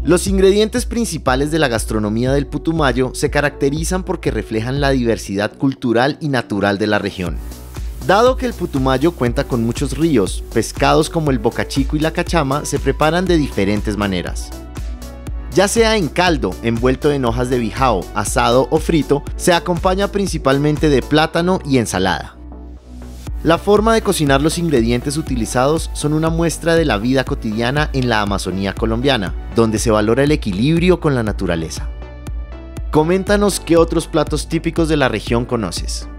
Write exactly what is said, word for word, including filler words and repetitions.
Los ingredientes principales de la gastronomía del Putumayo se caracterizan porque reflejan la diversidad cultural y natural de la región. Dado que el Putumayo cuenta con muchos ríos, pescados como el bocachico y la cachama se preparan de diferentes maneras. Ya sea en caldo, envuelto en hojas de bijao, asado o frito, se acompaña principalmente de plátano y ensalada. La forma de cocinar los ingredientes utilizados son una muestra de la vida cotidiana en la Amazonía colombiana, donde se valora el equilibrio con la naturaleza. Coméntanos qué otros platos típicos de la región conoces.